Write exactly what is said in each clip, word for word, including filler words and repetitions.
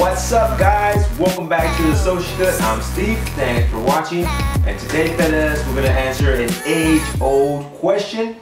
What's up, guys? Welcome back to the Social Good. I'm Steve. Thanks for watching. And today, fellas, we're gonna answer an age-old question: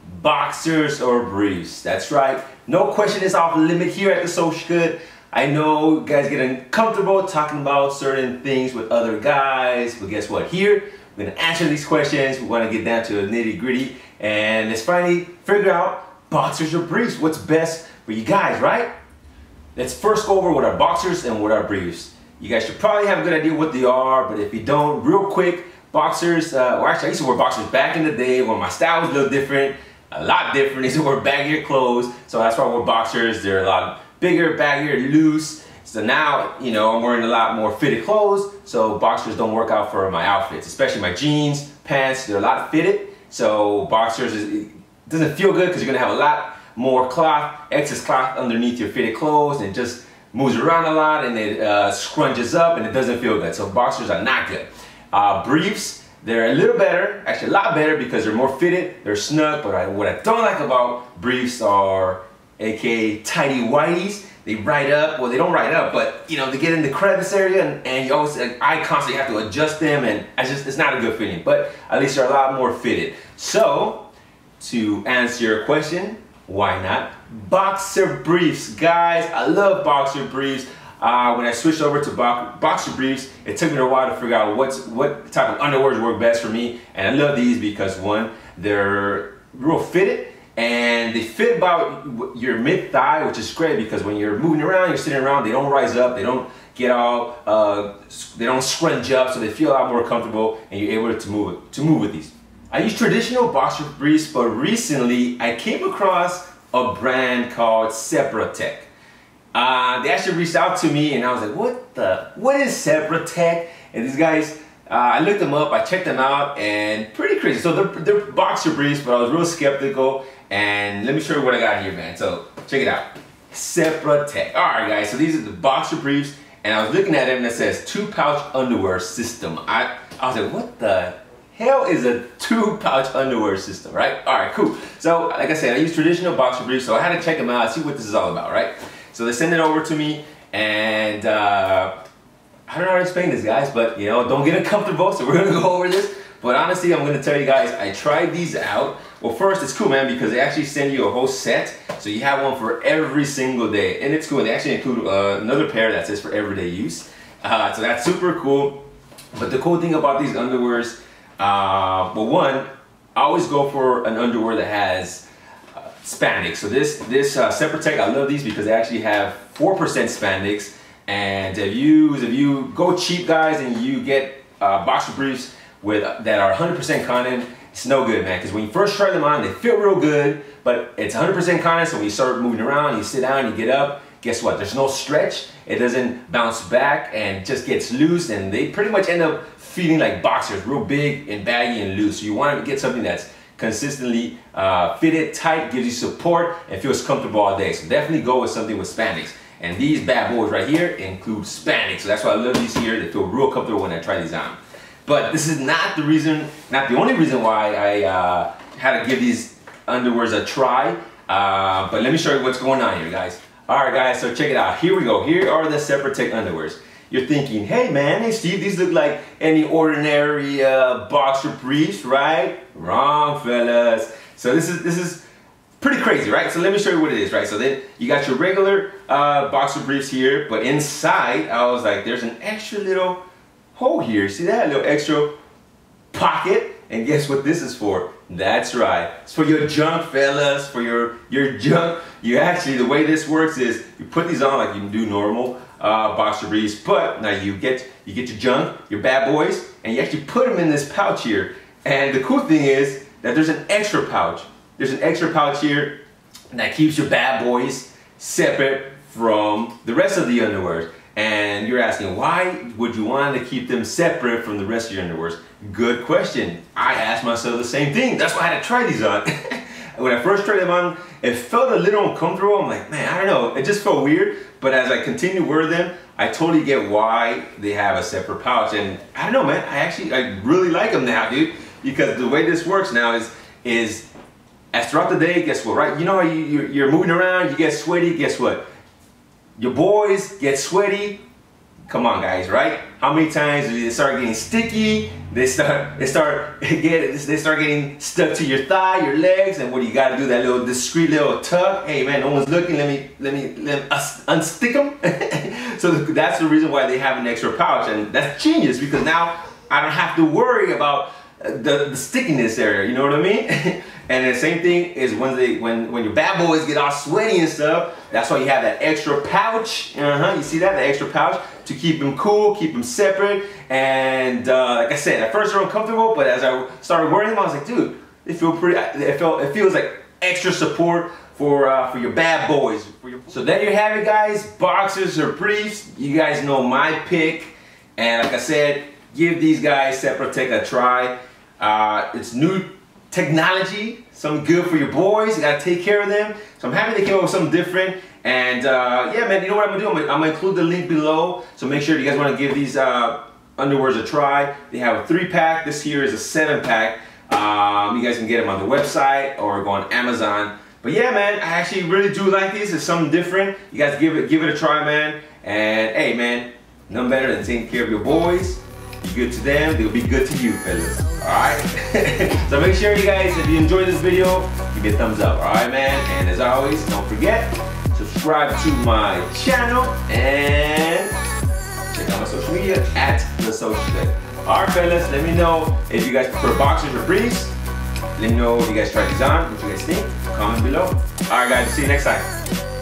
boxers or briefs? That's right. No question is off limit here at the Social Good. I know you guys get uncomfortable talking about certain things with other guys, but guess what? Here, we're gonna answer these questions. We want to get down to the nitty-gritty, and let's finally figure out boxers or briefs. What's best for you guys, right? Let's first go over what are boxers and what are briefs. You guys should probably have a good idea what they are, but if you don't, real quick, boxers, uh, well actually I used to wear boxers back in the day when my style was a little different, a lot different. I used to wear baggier clothes, so that's why I wore boxers. They're a lot bigger, baggier, loose. So now, you know, I'm wearing a lot more fitted clothes, so boxers don't work out for my outfits, especially my jeans, pants, they're a lot fitted. So boxers, is, it doesn't feel good because you're gonna have a lot more cloth, excess cloth underneath your fitted clothes, and it just moves around a lot and it uh, scrunches up and it doesn't feel good. So boxers are not good. Uh, briefs, they're a little better, actually a lot better because they're more fitted, they're snug, but I, what I don't like about briefs are A K A tighty whities. They ride up, well they don't ride up, but you know, they get in the crevice area and, and you always, like, I constantly have to adjust them, and I just, it's not a good feeling, but at least they're a lot more fitted. So, to answer your question, why not boxer briefs? Guys, I love boxer briefs. Uh, when I switched over to bo boxer briefs, it took me a while to figure out what's, what type of underwear work best for me. And I love these because, one, they're real fitted, and they fit about your mid-thigh, which is great because when you're moving around, you're sitting around, they don't rise up, they don't get all, uh, they don't scrunch up, so they feel a lot more comfortable, and you're able to move, to move with these. I use traditional boxer briefs, but recently I came across a brand called Sepratech. Uh, they actually reached out to me and I was like, what the, what is Sepratech? And these guys, uh, I looked them up, I checked them out, and pretty crazy. So they're, they're boxer briefs, but I was real skeptical, and let me show you what I got here, man. So check it out, Sepratech. All right, guys, so these are the boxer briefs, and I was looking at them and it says two pouch underwear system. I, I was like, what the hell is a two pouch underwear system, right? All right, cool. So like I said, I use traditional boxer briefs, so I had to check them out, see what this is all about, right? So they send it over to me, and uh, I don't know how to explain this, guys, but you know, don't get uncomfortable, so we're gonna go over this. But honestly, I'm gonna tell you guys, I tried these out. Well, first, it's cool, man, because they actually send you a whole set, so you have one for every single day, and it's cool. They actually include uh, another pair that says for everyday use, uh, so that's super cool. But the cool thing about these underwears, Uh, well, one, I always go for an underwear that has uh, spandex. So this this uh, Sepratech, I love these because they actually have four percent spandex. And if you if you go cheap, guys, and you get uh, boxer briefs with uh, that are one hundred percent cotton, it's no good, man. Because when you first try them on, they feel real good, but it's one hundred percent cotton. So when you start moving around, you sit down, you get up. Guess what? There's no stretch. It doesn't bounce back and just gets loose, and they pretty much end up feeling like boxers, real big and baggy and loose. So you want to get something that's consistently uh, fitted, tight, gives you support, and feels comfortable all day. So definitely go with something with spandex. And these bad boys right here include spandex. So that's why I love these here. They feel real comfortable when I try these on. But this is not the reason, not the only reason why I uh, had to give these underwears a try. Uh, but let me show you what's going on here, guys. All right, guys, so check it out. Here we go. Here are the Sepratech underwears. You're thinking, hey man, hey Steve, these look like any ordinary uh, boxer briefs, right? Wrong, fellas. So this is this is pretty crazy, right? So let me show you what it is, right? So then you got your regular uh, boxer briefs here, but inside, I was like, there's an extra little hole here. See that? A little extra pocket. And guess what this is for? That's right. It's for your junk, fellas. For your your junk. You actually, the way this works is you put these on like you do normal uh, boxer briefs, but now you get you get your junk, your bad boys, and you actually put them in this pouch here. And the cool thing is that there's an extra pouch. There's an extra pouch here that keeps your bad boys separate from the rest of the underwear. And you're asking, why would you want to keep them separate from the rest of your underwears? Good question. I asked myself the same thing. That's why I had to try these on. When I first tried them on, it felt a little uncomfortable. I'm like, man, I don't know. It just felt weird. But as I continue to wear them, I totally get why they have a separate pouch. And I don't know, man. I actually, I really like them now, dude. Because the way this works now is, is as throughout the day, guess what, right? You know how you, you're, you're moving around, you get sweaty, guess what? your boys get sweaty, come on guys, right? How many times do they start getting sticky? They start, they start get, they start getting stuck to your thigh, your legs, and what do you got to do? That little discreet little tug. Hey man, no one's looking. Let me, let me, let me unstick them. So that's the reason why they have an extra pouch, and that's genius because now I don't have to worry about the, the stickiness area. You know what I mean? And the same thing is when they, when when your bad boys get all sweaty and stuff. That's why you have that extra pouch. Uh-huh. You see that? The extra pouch to keep them cool, keep them separate. And uh, like I said, at first they're uncomfortable, but as I started wearing them, I was like, dude, they feel pretty. It felt. It feels like extra support for uh, for your bad boys. For your, so there you have it, guys. Boxers or briefs. You guys know my pick. And like I said, give these guys Seprotec a try. Uh, it's new technology, something good for your boys. You gotta take care of them. So I'm happy they came up with something different. And uh, yeah, man, you know what I'm gonna do? I'm gonna, I'm gonna include the link below. So make sure you guys wanna give these uh, underwears a try. They have a three pack. This here is a seven pack. Um, you guys can get them on the website or go on Amazon. But yeah, man, I actually really do like these. It's something different. You guys give it, give it a try, man. And hey, man, nothing better than taking care of your boys. Be good to them, they'll be good to you, fellas. Alright? So make sure you guys, if you enjoyed this video, give me a thumbs up. Alright, man? And as always, don't forget, subscribe to my channel and check out my social media at The Social Stud. Alright, fellas, let me know if you guys prefer boxers or briefs. Let me know if you guys try these on, what you guys think. Comment below. Alright, guys, see you next time.